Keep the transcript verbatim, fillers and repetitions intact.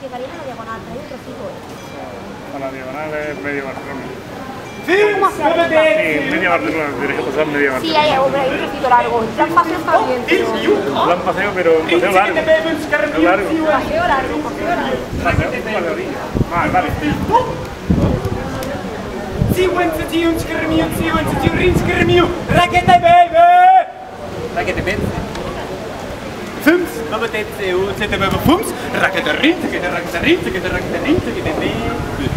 quedaría en la diagonal, pero hay un trocito. A la diagonal es medio Barcelona. ¿Cómo hacia arriba? Sí, media Barcelona, tienes que pasar media Barcelona. Sí, hay, hombre, hay un trocito largo. El plan paseo está bien, pero... Plan paseo, pero un paseo largo. Paseo largo. Paseo largo, paseo largo. Paseo, paseo orilla. Vale, vale. Siwentsatiun, skirmiu, siwentsatiun, rin, skirmiu, rakete baby! Rakete baby. Fums, babba tetse, u, zette baby fums, rakete rin, zette rakete rin, zette rakete rin, zette baby.